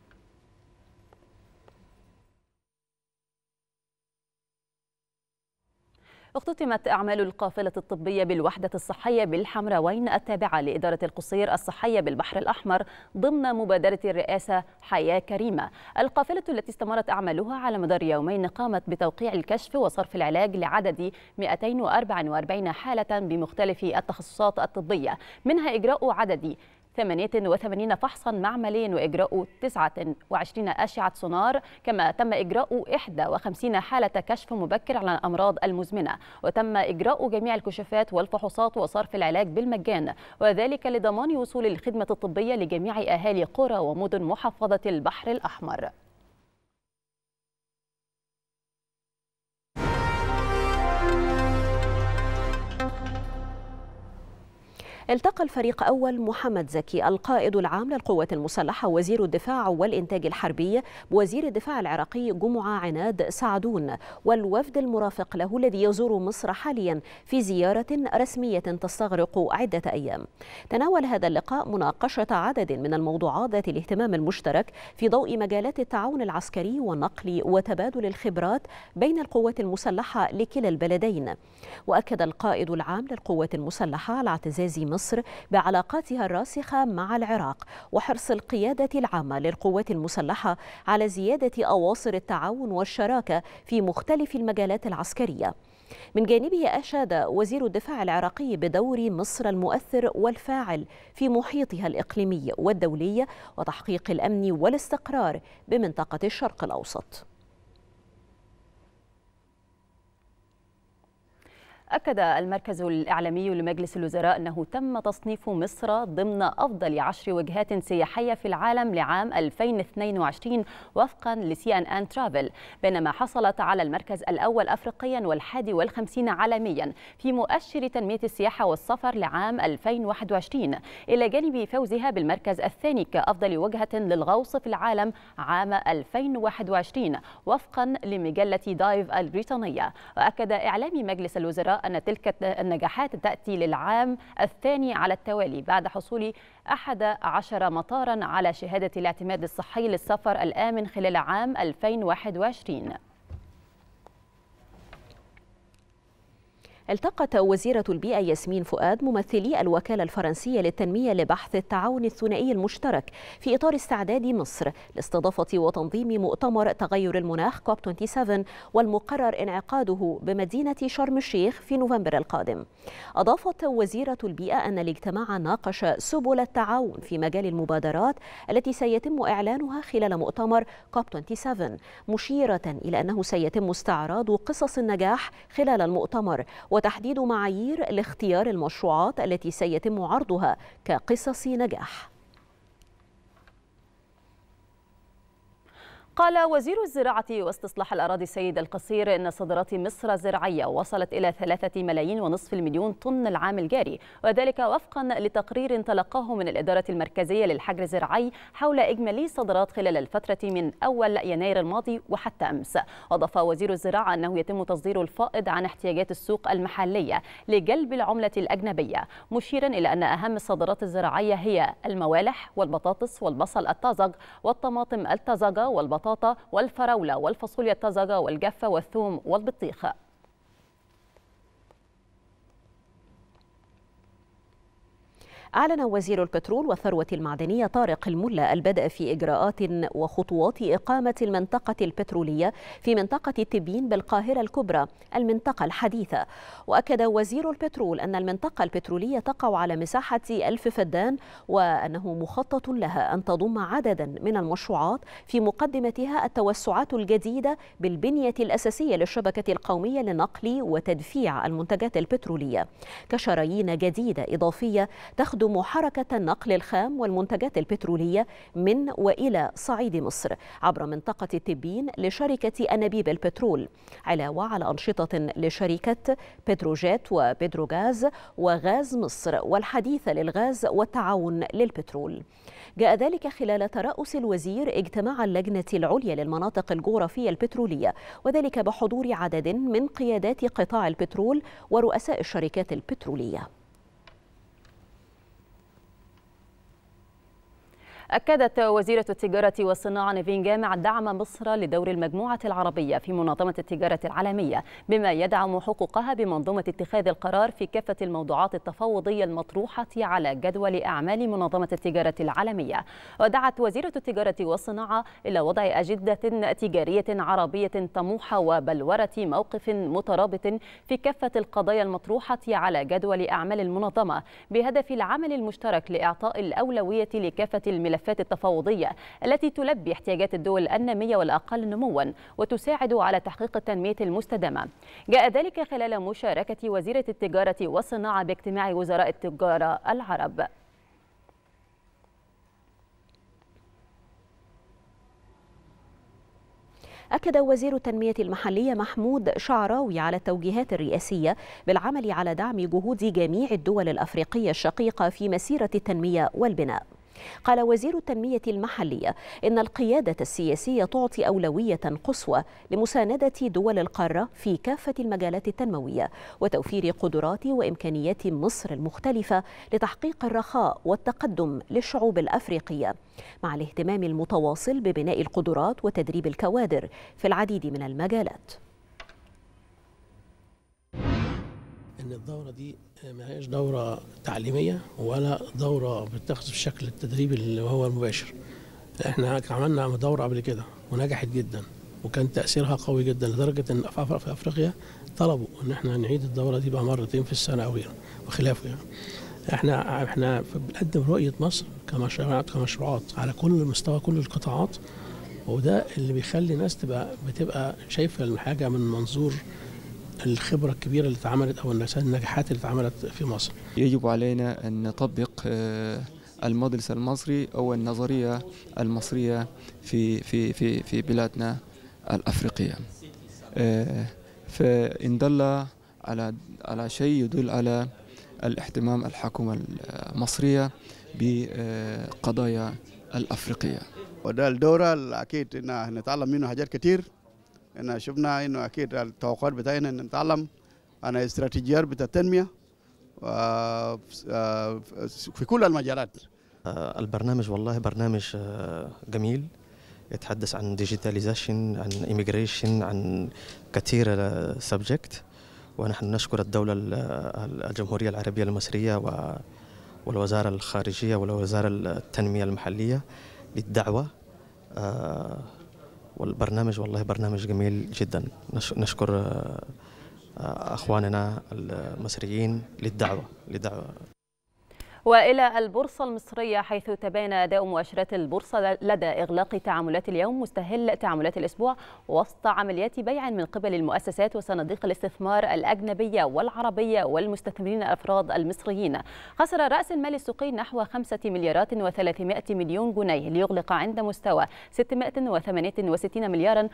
اختتمت أعمال القافلة الطبية بالوحدة الصحية بالحمراوين التابعة لإدارة القصير الصحية بالبحر الأحمر ضمن مبادرة الرئاسة حياة كريمة. القافلة التي استمرت أعمالها على مدار يومين قامت بتوقيع الكشف وصرف العلاج لعدد 244 حالة بمختلف التخصصات الطبية، منها إجراء عدد 88 فحصا معمليا وإجراء 29 أشعة سونار، كما تم إجراء 51 حالة كشف مبكر على الأمراض المزمنة، وتم إجراء جميع الكشوفات والفحوصات وصرف العلاج بالمجان، وذلك لضمان وصول الخدمة الطبية لجميع أهالي قرى ومدن محافظة البحر الأحمر. التقى الفريق أول محمد زكي القائد العام للقوات المسلحة وزير الدفاع والإنتاج الحربي بوزير الدفاع العراقي جمعة عناد سعدون والوفد المرافق له الذي يزور مصر حاليا في زيارة رسمية تستغرق عدة أيام. تناول هذا اللقاء مناقشة عدد من الموضوعات ذات الاهتمام المشترك في ضوء مجالات التعاون العسكري والنقل وتبادل الخبرات بين القوات المسلحة لكلا البلدين. وأكد القائد العام للقوات المسلحة على اعتزاز مصر بعلاقاتها الراسخة مع العراق وحرص القيادة العامة للقوات المسلحة على زيادة أواصر التعاون والشراكة في مختلف المجالات العسكرية. من جانبه أشاد وزير الدفاع العراقي بدور مصر المؤثر والفاعل في محيطها الإقليمي والدولي وتحقيق الأمن والاستقرار بمنطقة الشرق الأوسط. أكد المركز الإعلامي لمجلس الوزراء أنه تم تصنيف مصر ضمن أفضل 10 وجهات سياحية في العالم لعام 2022 وفقا لCNN Travel، بينما حصلت على المركز الأول أفريقيا وال51 عالميا في مؤشر تنمية السياحة والسفر لعام 2021، إلى جانب فوزها بالمركز الثاني كأفضل وجهة للغوص في العالم عام 2021 وفقا لمجلة دايف البريطانية. وأكد إعلامي مجلس الوزراء أن تلك النجاحات تأتي للعام الثاني على التوالي بعد حصول 11 مطارا على شهادة الاعتماد الصحي للسفر الآمن خلال عام 2021. التقت وزيرة البيئة ياسمين فؤاد ممثلي الوكالة الفرنسية للتنمية لبحث التعاون الثنائي المشترك في إطار استعداد مصر لاستضافة وتنظيم مؤتمر تغير المناخ كوب 27 والمقرر انعقاده بمدينة شرم الشيخ في نوفمبر القادم. أضافت وزيرة البيئة أن الاجتماع ناقش سبل التعاون في مجال المبادرات التي سيتم إعلانها خلال مؤتمر كوب 27، مشيرة إلى أنه سيتم استعراض قصص النجاح خلال المؤتمر وتحديد معايير لاختيار المشروعات التي سيتم عرضها كقصص نجاح. قال وزير الزراعة واستصلاح الأراضي السيد القصير إن صادرات مصر الزراعية وصلت إلى 3.5 ملايين طن العام الجاري، وذلك وفقا لتقرير تلقاه من الإدارة المركزية للحجر الزراعي حول إجمالي الصادرات خلال الفترة من أول يناير الماضي وحتى أمس. وأضاف وزير الزراعة أنه يتم تصدير الفائض عن احتياجات السوق المحلية لجلب العملة الأجنبية، مشيرا إلى أن أهم الصادرات الزراعية هي الموالح والبطاطس والبصل الطازج والطماطم الطازجة والبطاطا والفراولة والفاصوليا الطازجة والجافة والثوم والبطيخ. أعلن وزير البترول والثروة المعدنية طارق الملا البدء في إجراءات وخطوات إقامة المنطقة البترولية في منطقة التبين بالقاهرة الكبرى المنطقة الحديثة. وأكد وزير البترول أن المنطقة البترولية تقع على مساحة 1000 فدان وأنه مخطط لها أن تضم عددا من المشروعات في مقدمتها التوسعات الجديدة بالبنية الأساسية للشبكة القومية لنقل وتدفيع المنتجات البترولية كشرايين جديدة إضافية تخدم حركة النقل الخام والمنتجات البترولية من وإلى صعيد مصر عبر منطقة التبين لشركة أنابيب البترول، علاوة على أنشطة لشركة بتروجيت وبتروغاز وغاز مصر والحديثة للغاز والتعاون للبترول. جاء ذلك خلال ترأس الوزير اجتماع اللجنة العليا للمناطق الجغرافية البترولية، وذلك بحضور عدد من قيادات قطاع البترول ورؤساء الشركات البترولية. أكدت وزيرة التجارة والصناعة نيفين جامع دعم مصر لدور المجموعة العربية في منظمة التجارة العالمية بما يدعم حقوقها بمنظومة اتخاذ القرار في كافة الموضوعات التفاوضية المطروحة على جدول أعمال منظمة التجارة العالمية. ودعت وزيرة التجارة والصناعة إلى وضع أجندة تجارية عربية طموحة وبلورة موقف مترابط في كافة القضايا المطروحة على جدول أعمال المنظمة بهدف العمل المشترك لإعطاء الأولوية لكافة الملفات التفاوضية التي تلبي احتياجات الدول النامية والأقل نموا وتساعد على تحقيق التنمية المستدامة. جاء ذلك خلال مشاركة وزيرة التجارة والصناعة باجتماع وزراء التجارة العرب. أكد وزير التنمية المحلية محمود شعراوي على التوجيهات الرئاسية بالعمل على دعم جهود جميع الدول الأفريقية الشقيقة في مسيرة التنمية والبناء. قال وزير التنمية المحلية إن القيادة السياسية تعطي أولوية قصوى لمساندة دول القارة في كافة المجالات التنموية وتوفير قدرات وإمكانيات مصر المختلفة لتحقيق الرخاء والتقدم للشعوب الأفريقية، مع الاهتمام المتواصل ببناء القدرات وتدريب الكوادر في العديد من المجالات. إن الدورة دي ما هيش دورة تعليمية ولا دورة بتاخد بالشكل التدريبي اللي هو المباشر. احنا عملنا دورة قبل كده ونجحت جدا وكان تأثيرها قوي جدا لدرجة ان في افريقيا طلبوا ان احنا نعيد الدورة دي بقى مرتين في السنة او غيره وخلافه. يعني احنا بنقدم رؤية مصر كمشروعات على كل مستوى كل القطاعات، وده اللي بيخلي الناس بتبقى شايفة الحاجة من منظور الخبرة الكبيرة اللي اتعملت أو النجاحات اللي اتعملت في مصر. يجب علينا أن نطبق المدرسة المصري أو النظرية المصرية في بلادنا الأفريقية. فإن دل على شيء يدل على الاهتمام الحكومة المصرية بقضايا الأفريقية. وده الدورة أكيد إن نتعلم منه حاجات كتير. إن شفنا إنه أكيد التوقعات بتاعنا إن نتعلم عن استراتيجيات بتاع التنمية في كل المجالات. البرنامج والله برنامج جميل، يتحدث عن ديجيتاليزيشن، عن إيميجريشن، عن كثير سبجكت، ونحن نشكر الدولة الجمهورية العربية المصرية والوزارة الخارجية والوزارة التنمية المحلية للدعوة. والبرنامج والله برنامج جميل جدا، نشكر أخواننا المصريين للدعوة. وإلى البورصة المصرية، حيث تبين أداء مؤشرات البورصة لدى إغلاق تعاملات اليوم مستهل تعاملات الأسبوع وسط عمليات بيع من قبل المؤسسات وصناديق الاستثمار الأجنبية والعربية والمستثمرين الأفراد المصريين. خسر رأس المال السوقي نحو 5 مليارات و300 مليون جنيه ليغلق عند مستوى 668 مليارا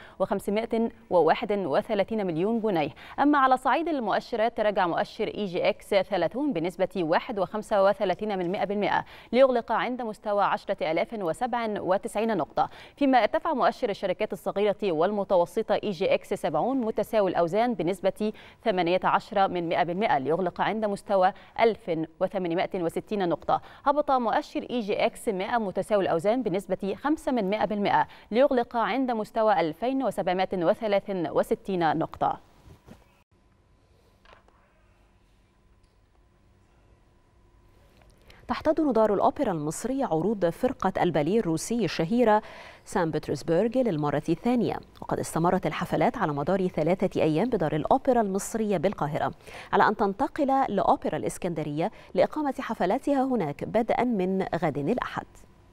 و531 مليون جنيه. أما على صعيد المؤشرات، تراجع مؤشر EGX 30 بنسبة 1.35% ليغلق عند مستوى 10,097 نقطة، فيما ارتفع مؤشر الشركات الصغيرة والمتوسطة EGX 70 متساوي الأوزان بنسبة 18% ليغلق عند مستوى 1,860 نقطة. هبط مؤشر EGX 100 متساوي الأوزان بنسبة 5% ليغلق عند مستوى 2,763 نقطة. تحتضن دار الأوبرا المصرية عروض فرقة الباليه الروسي الشهيرة سان بطرسبرغ للمرة الثانية، وقد استمرت الحفلات على مدار 3 أيام بدار الأوبرا المصرية بالقاهرة، على أن تنتقل لأوبرا الإسكندرية لإقامة حفلاتها هناك بدءا من غد الأحد.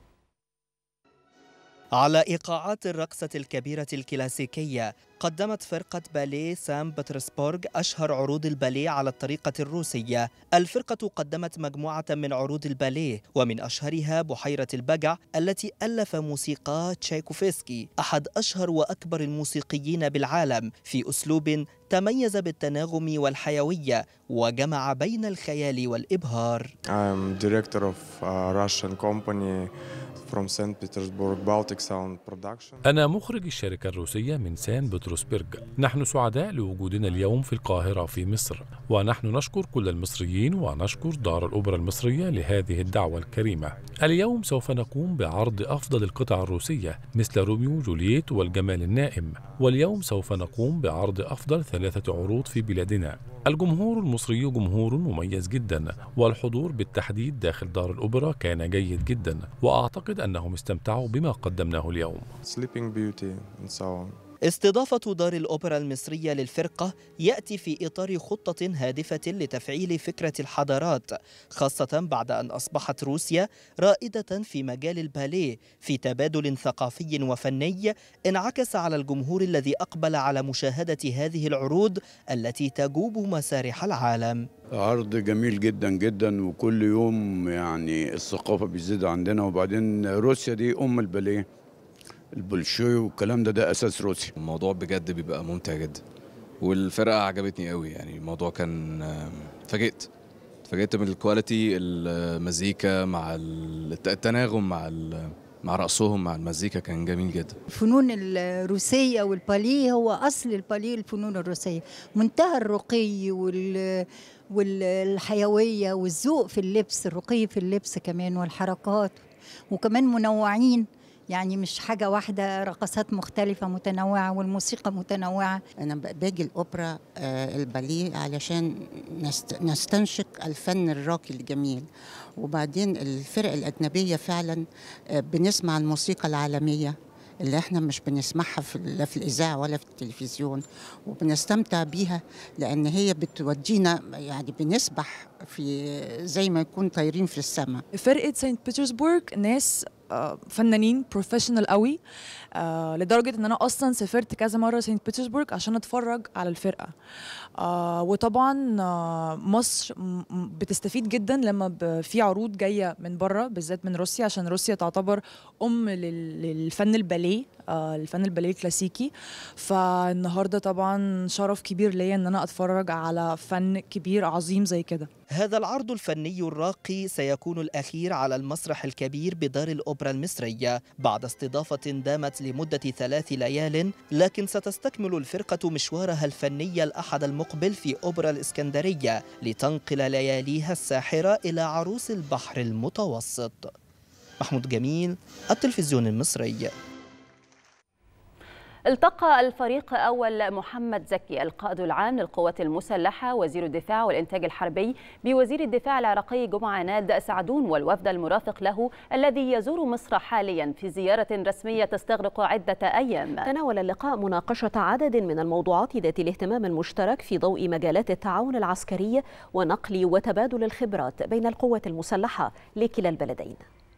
على إيقاعات الرقصة الكبيرة الكلاسيكية، قدمت فرقة باليه سان بطرسبرغ أشهر عروض الباليه على الطريقة الروسية. الفرقة قدمت مجموعة من عروض الباليه، ومن أشهرها بحيرة البجع التي ألف موسيقى تشايكوفسكي، أحد أشهر وأكبر الموسيقيين بالعالم، في أسلوب تميز بالتناغم والحيوية وجمع بين الخيال والإبهار. I'm director of a Russian company from St. Petersburg, Baltic Sound Production. أنا مخرج الشركة الروسية من سان بطرسبرغ. نحن سعداء لوجودنا اليوم في القاهرة في مصر، ونحن نشكر كل المصريين ونشكر دار الأوبرا المصرية لهذه الدعوة الكريمة. اليوم سوف نقوم بعرض أفضل القطع الروسية مثل روميو جولييت والجمال النائم، واليوم سوف نقوم بعرض أفضل 3 عروض في بلادنا. الجمهور المصري جمهور مميز جدا، والحضور بالتحديد داخل دار الأوبرا كان جيد جدا، وأعتقد أنهم استمتعوا بما قدمناه اليوم. استضافة دار الأوبرا المصرية للفرقة يأتي في إطار خطة هادفة لتفعيل فكرة الحضارات، خاصة بعد أن أصبحت روسيا رائدة في مجال الباليه في تبادل ثقافي وفني انعكس على الجمهور الذي أقبل على مشاهدة هذه العروض التي تجوب مسارح العالم. عرض جميل جدا جدا، وكل يوم يعني الثقافة بتزيد عندنا، وبعدين روسيا دي الباليه، البولشوي والكلام ده أساس روسي. الموضوع بجد بيبقى ممتع جدا، والفرقة عجبتني قوي. يعني الموضوع كان اتفاجئت من الكواليتي، المزيكا مع التناغم مع رقصهم مع المزيكا كان جميل جدا. الفنون الروسية والباليه هو أصل الباليه، الفنون الروسية منتهى الرقي والحيوية والذوق في اللبس، الرقي في اللبس كمان والحركات، وكمان منوعين، يعني مش حاجة واحدة، رقصات مختلفة متنوعة والموسيقى متنوعة. أنا باجي الأوبرا الباليه علشان نستنشق الفن الراقي الجميل، وبعدين الفرق الأجنبية فعلا بنسمع الموسيقى العالمية اللي احنا مش بنسمعها لا في الإذاعة ولا في التلفزيون، وبنستمتع بيها لأن هي بتودينا، يعني بنسبح في زي ما نكون طايرين في السماء. فرقة سانت بطرسبرغ ناس فنانين بروفيشنال قوي، لدرجة ان انا اصلا سافرت كذا مرة سانت بطرسبرغ عشان اتفرج على الفرقة. وطبعا مصر بتستفيد جدا لما في عروض جاية من بره، بالذات من روسيا، عشان روسيا تعتبر للفن الباليه، الفن الباليه الكلاسيكي. فالنهارده طبعا شرف كبير ليا ان انا اتفرج على فن كبير عظيم زي كده. هذا العرض الفني الراقي سيكون الأخير على المسرح الكبير بدار الأوبرا المصرية بعد استضافة دامت لمدة 3 ليال، لكن ستستكمل الفرقة مشوارها الفني الأحد المقبل في أوبرا الإسكندرية لتنقل لياليها الساحرة إلى عروس البحر المتوسط. محمود جميل، التلفزيون المصري. التقى الفريق أول محمد زكي القائد العام للقوات المسلحة وزير الدفاع والإنتاج الحربي بوزير الدفاع العراقي جمعة عناد سعدون والوفد المرافق له الذي يزور مصر حاليا في زيارة رسمية تستغرق عدة أيام. تناول اللقاء مناقشة عدد من الموضوعات ذات الاهتمام المشترك في ضوء مجالات التعاون العسكري ونقل وتبادل الخبرات بين القوات المسلحة لكلا البلدين.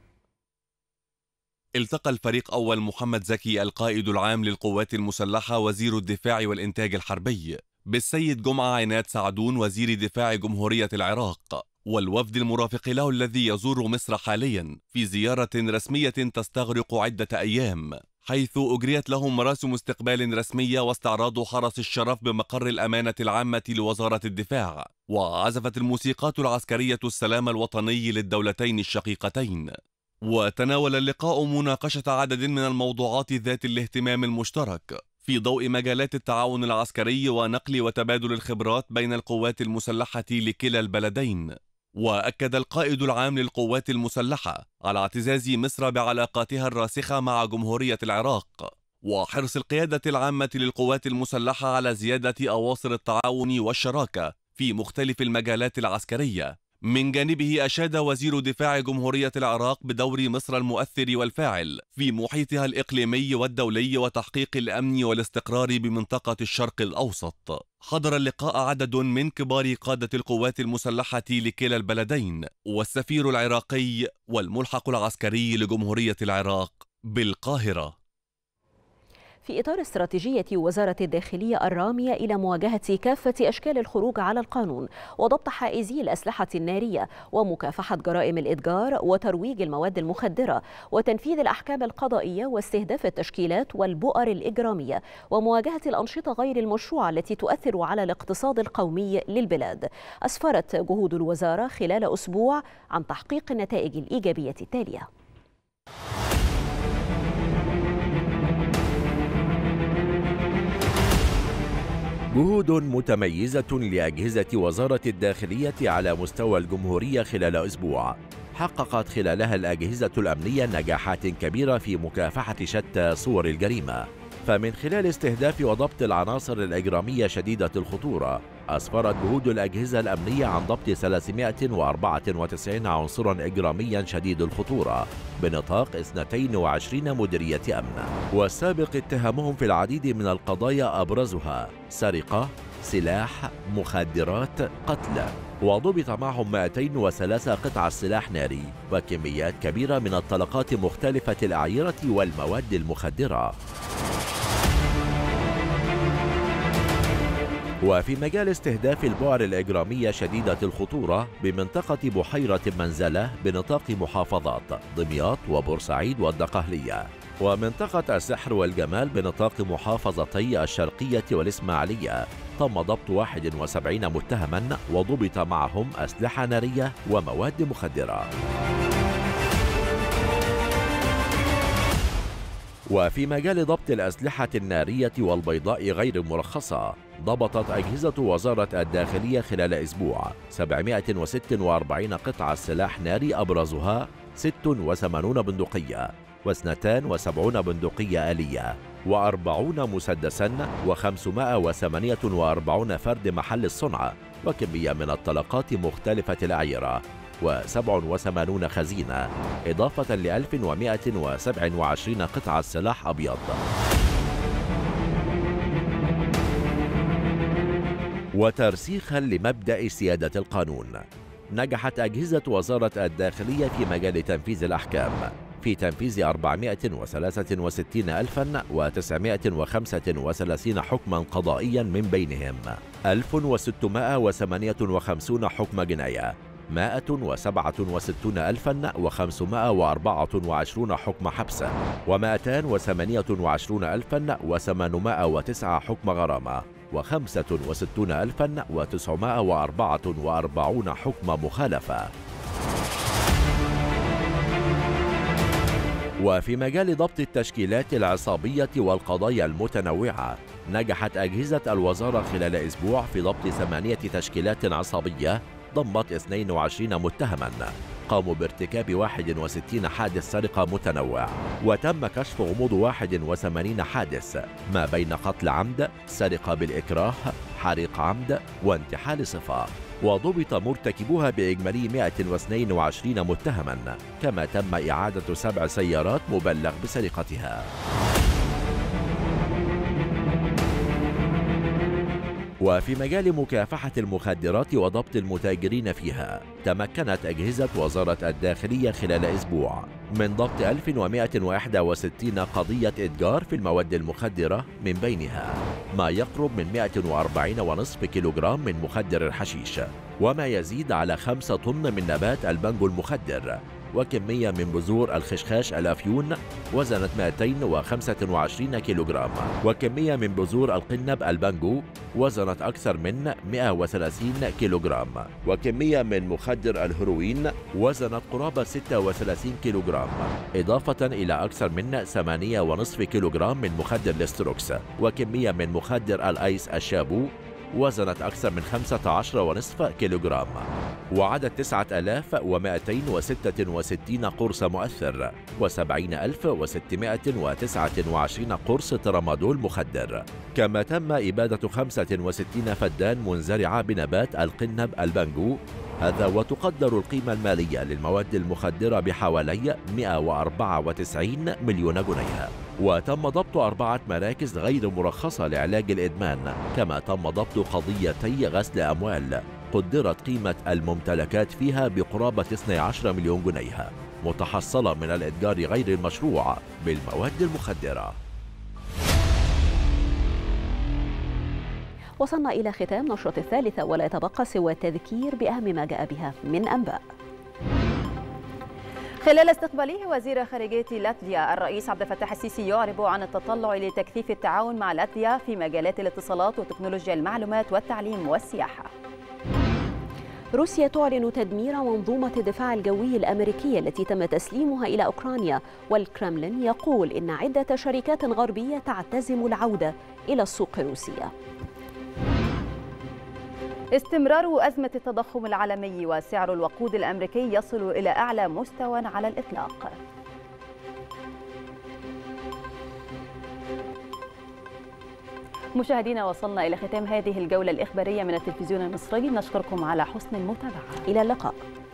التقى الفريق أول محمد زكي القائد العام للقوات المسلحة وزير الدفاع والإنتاج الحربي بالسيد جمعة عناد سعدون وزير دفاع جمهورية العراق والوفد المرافق له الذي يزور مصر حاليا في زيارة رسمية تستغرق عدة أيام، حيث أجريت لهم مراسم استقبال رسمية واستعراض حرس الشرف بمقر الأمانة العامة لوزارة الدفاع، وعزفت الموسيقات العسكرية السلام الوطني للدولتين الشقيقتين. وتناول اللقاء مناقشة عدد من الموضوعات ذات الاهتمام المشترك في ضوء مجالات التعاون العسكري ونقل وتبادل الخبرات بين القوات المسلحة لكلا البلدين. وأكد القائد العام للقوات المسلحة على اعتزاز مصر بعلاقاتها الراسخة مع جمهورية العراق وحرص القيادة العامة للقوات المسلحة على زيادة أواصر التعاون والشراكة في مختلف المجالات العسكرية. من جانبه أشاد وزير دفاع جمهورية العراق بدور مصر المؤثر والفاعل في محيطها الإقليمي والدولي وتحقيق الأمن والاستقرار بمنطقة الشرق الأوسط. حضر اللقاء عدد من كبار قادة القوات المسلحة لكلا البلدين والسفير العراقي والملحق العسكري لجمهورية العراق بالقاهرة. في إطار استراتيجية وزارة الداخلية الرامية إلى مواجهة كافة أشكال الخروج على القانون وضبط حائزي الأسلحة النارية ومكافحة جرائم الإتجار وترويج المواد المخدرة وتنفيذ الأحكام القضائية واستهداف التشكيلات والبؤر الإجرامية ومواجهة الأنشطة غير المشروعة التي تؤثر على الاقتصاد القومي للبلاد، أسفرت جهود الوزارة خلال أسبوع عن تحقيق النتائج الإيجابية التالية. جهود متميزة لأجهزة وزارة الداخلية على مستوى الجمهورية خلال أسبوع حققت خلالها الأجهزة الأمنية نجاحات كبيرة في مكافحة شتى صور الجريمة. فمن خلال استهداف وضبط العناصر الإجرامية شديدة الخطورة، أسفرت جهود الأجهزة الأمنية عن ضبط 394 عنصرا إجراميا شديد الخطورة بنطاق 22 مديرية أمن، والسابق اتهامهم في العديد من القضايا أبرزها سرقة، سلاح، مخدرات، قتل. وضبط معهم 203 قطع سلاح ناري وكميات كبيرة من الطلقات مختلفة الأعيرة والمواد المخدرة. وفي مجال استهداف البؤر الإجرامية شديدة الخطورة بمنطقة بحيرة منزلة بنطاق محافظات دمياط وبورسعيد والدقهلية، ومنطقة السحر والجمال بنطاق محافظتي الشرقية والإسماعيلية تم ضبط 71 متهما وضبط معهم أسلحة نارية ومواد مخدرة. وفي مجال ضبط الأسلحة النارية والبيضاء غير المرخصة، ضبطت أجهزة وزارة الداخلية خلال أسبوع 746 قطعة سلاح ناري أبرزها 86 بندقية و72 بندقية آلية و40 مسدسا و548 فرد محل الصنع وكمية من الطلقات مختلفة الأعيرة و87 خزينة إضافة ل 1127 قطعة سلاح أبيض. وترسيخا لمبدأ سيادة القانون، نجحت أجهزة وزارة الداخلية في مجال تنفيذ الأحكام في تنفيذ 463,935 حكما قضائيا، من بينهم 1658 حكم جناية، 167,524 حكم حبس، و228,809 حكم غرامة، و65,944 حكم مخالفة. وفي مجال ضبط التشكيلات العصابية والقضايا المتنوعة، نجحت أجهزة الوزارة خلال أسبوع في ضبط 8 تشكيلات عصابية ضمت 22 متهما قاموا بارتكاب 61 حادث سرقة متنوع، وتم كشف غموض 81 حادث ما بين قتل عمد، سرقة بالإكراه، حريق عمد، وانتحال صفة، وضبط مرتكبوها بإجمالي 122 متهما، كما تم إعادة 7 سيارات مبلغ بسرقتها. وفي مجال مكافحة المخدرات وضبط المتاجرين فيها، تمكنت أجهزة وزارة الداخلية خلال أسبوع من ضبط 1161 قضية إتجار في المواد المخدرة، من بينها ما يقرب من 140.5 كيلوغرام من مخدر الحشيش، وما يزيد على 5 طن من نبات البانجو المخدر، وكمية من بذور الخشخاش الأفيون وزنت 225 كيلوغرام، وكمية من بذور القنب البانجو وزنت أكثر من 130 كيلوغرام، وكمية من مخدر الهيروين وزنت قرابة 36 كيلوغرام، إضافة إلى أكثر من 8.5 كيلوغرام من مخدر الاستروكس، وكمية من مخدر الأيس الشابو وزنت أكثر من 15.5 كيلوغرام، وعدد 9266 قرص مؤثر و70,629 قرص ترامادول مخدر. كما تم إبادة 65 فدان منزرعة بنبات القنب البانجو هذا، وتقدر القيمة المالية للمواد المخدرة بحوالي 194 مليون جنيه. وتم ضبط 4 مراكز غير مرخصة لعلاج الإدمان، كما تم ضبط قضيتي غسل أموال قدرت قيمة الممتلكات فيها بقرابة 12 مليون جنيه متحصلة من الإتجار غير المشروع بالمواد المخدرة. وصلنا إلى ختام نشرة الثالثة، ولا يتبقى سوى التذكير بأهم ما جاء بها من أنباء. خلال استقباله وزير خارجية لاتفيا، الرئيس عبد الفتاح السيسي يعرب عن التطلع لتكثيف التعاون مع لاتفيا في مجالات الاتصالات وتكنولوجيا المعلومات والتعليم والسياحة. روسيا تعلن تدمير منظومة الدفاع الجوي الأمريكية التي تم تسليمها إلى أوكرانيا، والكرملين يقول إن عدة شركات غربية تعتزم العودة إلى السوق الروسية. استمرار أزمة التضخم العالمي وسعر الوقود الأمريكي يصل إلى أعلى مستوى على الإطلاق. مشاهدينا، وصلنا إلى ختام هذه الجولة الإخبارية من التلفزيون المصري، نشكركم على حسن المتابعة. إلى اللقاء.